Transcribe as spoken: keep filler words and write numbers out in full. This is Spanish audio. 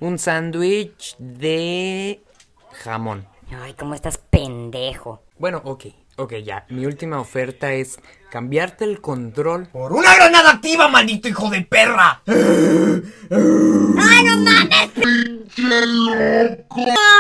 un sándwich de jamón. Ay, ¿cómo estás pendejo? Bueno, ok, ok, ya. Mi última oferta es cambiarte el control ¡Por una granada activa, maldito hijo de perra! ¡Ay, no mames! ¡Pinche loco!